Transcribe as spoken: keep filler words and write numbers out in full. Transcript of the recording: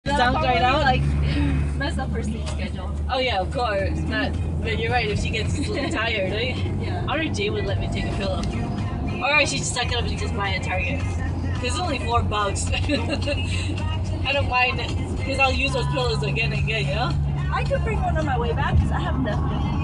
Sounds right out. Like mess up her sleep schedule. Oh yeah, of course. But, but you're right. If she gets tired, right? Yeah. I wonder if Jay would let me take a pillow. Or I should suck it up and just buy it at Target. Cause it's only four bucks. I don't mind it. Cause I'll use those pillows again and again, you know? I could bring one on my way back because I have them.